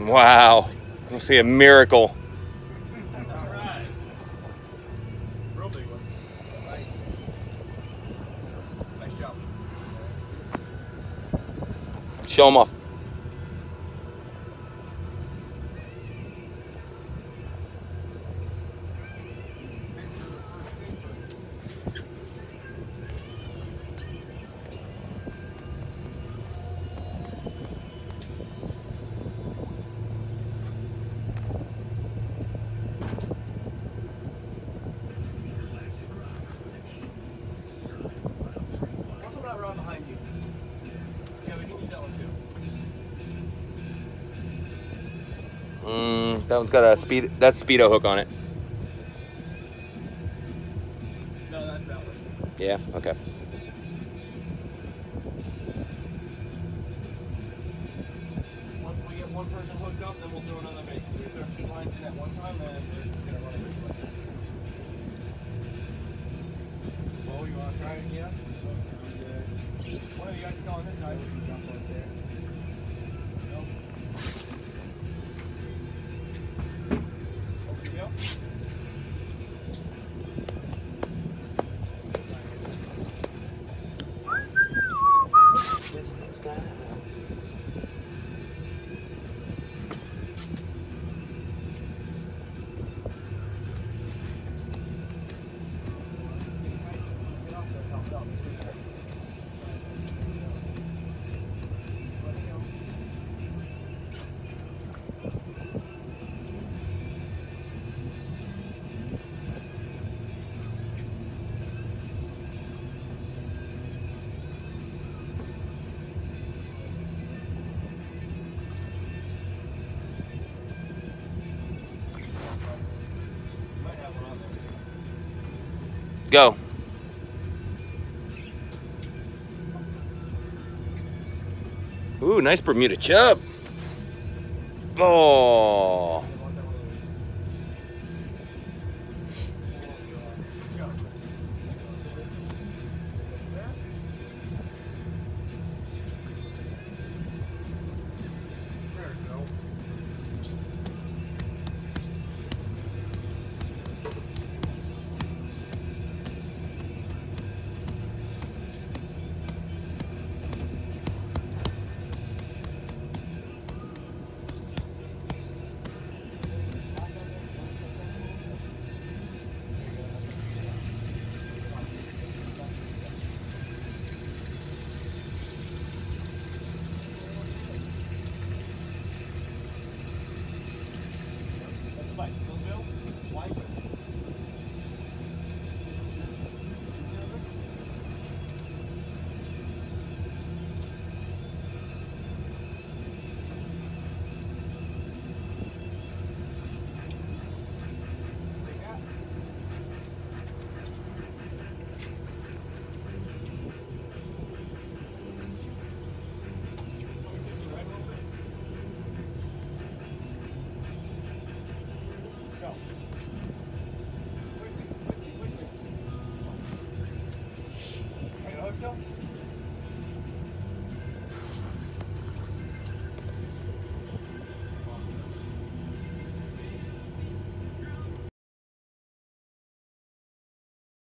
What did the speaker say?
Wow. We'll see a miracle. Alright. Real big one. Nice job. Show them off. Behind you. Yeah, we can use that one too. That one's got a speedo hook on it. No, that's that one. Yeah, okay. Once we get one person hooked up, then we'll do another bait. So we throw 2 lines in at one time, and they're just gonna run away from us. Well, you wanna try it again? One of you guys go on this side. We can jump right there. Nope. Open the go. This guy. Go. Ooh, nice Bermuda chub. Oh. Still?